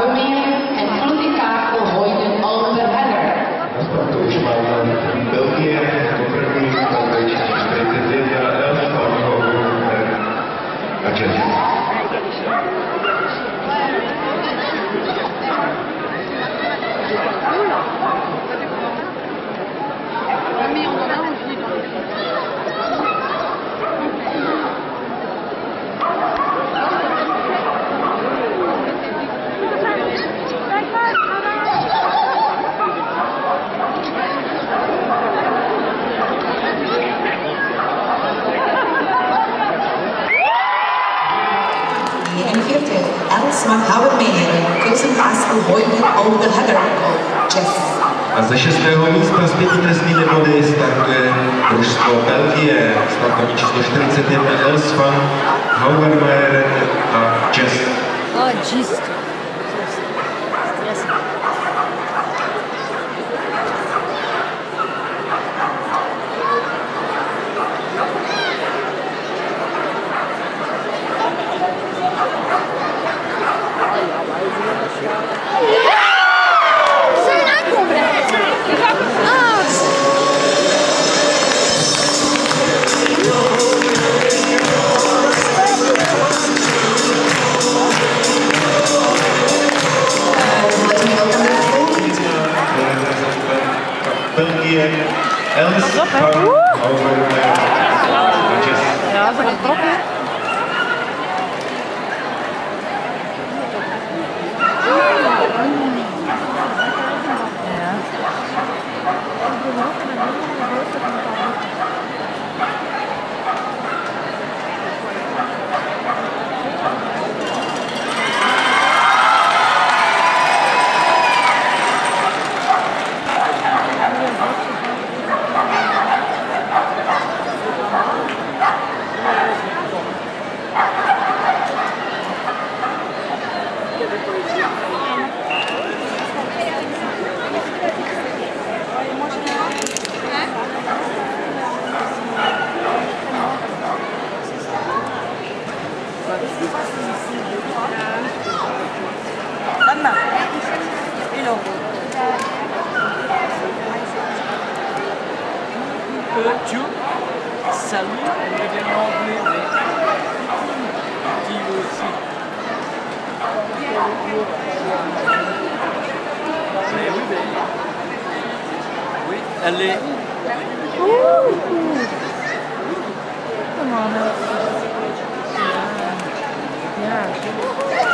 Houwemeijer en Grote Kakel gooiden over de header. Volgens mij België voor první večer 41 elftal over Argentina. Elsma Houwemeijer, Kuzenkassel Hojden over Heather Jeff. A ze 6. místa z 5 trestných body startuje družstvo Belgie, startovní číslo 41 Elsma Houwemeijer a Jess. Oh, jeez. België, Elsma Houwemeijer a Jess. Ja, dat gaat toch, hè? Tu salut, on est bien anglais, mais qui aussi. Mais oui, mais... Oui, elle est... Come on. Yeah.